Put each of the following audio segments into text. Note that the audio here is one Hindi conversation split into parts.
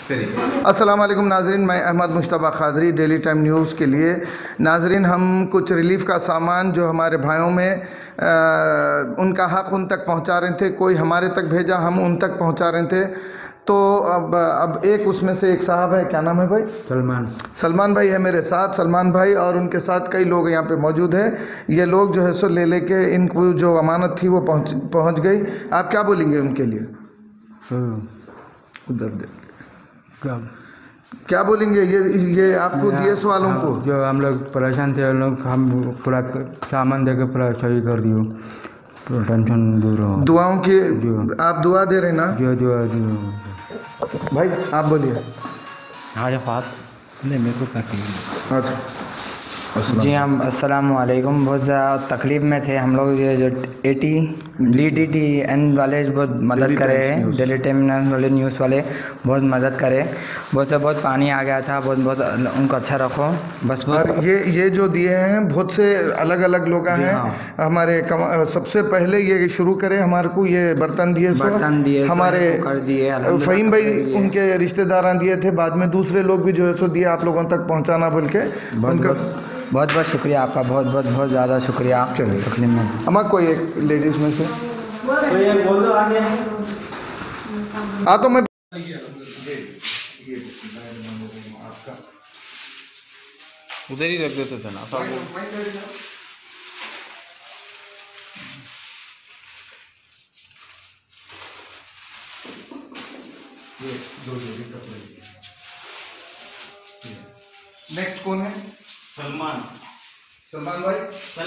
अस्सलाम वालेकुम नाजरीन, मैं Ahmad Mushtaba Khadri daily time news के लिए। नाजरीन, हम कुछ रिलीफ़ का सामान जो हमारे भाइयों में उनका हक़ उन तक पहुंचा रहे थे, कोई हमारे तक भेजा, हम उन तक पहुंचा रहे थे। तो अब एक उसमें से एक साहब है, क्या नाम है भाई? सलमान भाई है मेरे साथ। सलमान भाई और उनके साथ कई लोग यहाँ पे मौजूद हैं। ये लोग जो है सो ले लेके इनको जो अमानत थी वो पहुँच गई। आप क्या बोलेंगे उनके लिए? उधर दे क्या बोलेंगे ये आपको दिए वालों को? जो हम लोग परेशान थे, हम पूरा सामान दे के पूरा सही कर दियो, तो टेंशन दूर हो। दुआओं की आप दुआ दे रहे ना? जो भाई आप बोलिए। नहीं, मेरे को तकलीफ। अच्छा जी हम अस्सलाम वालेकुम। बहुत ज़्यादा तकलीफ़ में थे हम लोग। ये जो DTN वाले बहुत मदद करे हैं, डेली टाइम वाले न्यूज़ वाले बहुत मदद करे। बहुत पानी आ गया था, बहुत उनको अच्छा रखो बस। और ये जो दिए हैं बहुत से अलग अलग लोग हैं। हमारे सबसे पहले ये शुरू करें, हमारे को ये बर्तन दिए हमारे फ़हीम भाई उनके रिश्तेदार दिए थे। बाद में दूसरे लोग भी जो है सो दिए आप लोगों तक पहुँचाना बोल के उनका बहुत शुक्रिया आपका, बहुत ज़्यादा शुक्रिया। चलिए तकलीफ में हमारा कोई एक लेडीज़ में से तो मैं उधर ही रख देते थे ना नेक्स्ट कौन है? सलमान भाई।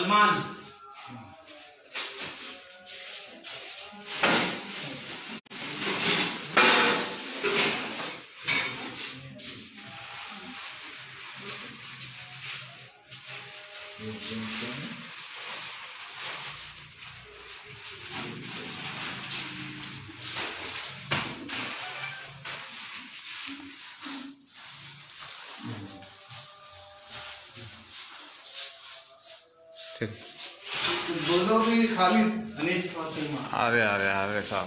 दोनों भी खाली अरे साहब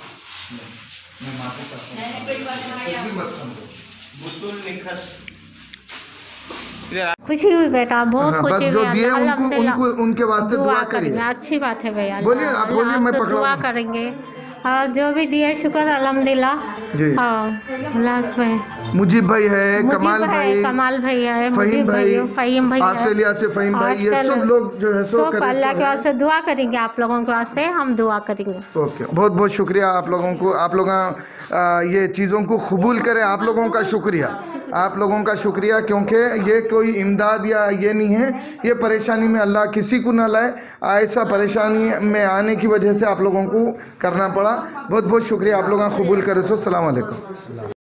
खुशी हुई बेटा, बहुत खुशी जो हुई। दिए उनको उनके वास्ते दुआ करेंगे। अच्छी बात है भैया। बोलिए, आप बोलिए, मैं पकड़ा दुआ करेंगे। और जो भी दिए शुक्र अल्हम्दुलिल्लाह। जी लास्ट में मुजीब भाई है, कमाल भाई है, फ़हीम भाई ऑस्ट्रेलिया से फ़हीम भाई, ये सब लोग जो है सो अल्लाह के वास्ते दुआ करेंगे। आप लोगों के वास्ते हम दुआ करेंगे। ओके, बहुत शुक्रिया आप लोगों को। आप लोग ये चीज़ों को कबूल करें। आप लोगों का शुक्रिया, क्योंकि ये कोई इमदाद या ये नहीं है। ये परेशानी में अल्लाह किसी को ना लाए। ऐसा परेशानी में आने की वजह से आप लोगों को करना पड़ा। बहुत शुक्रिया। आप लोग कबूल करें। सो अस्सलाम वालेकुम।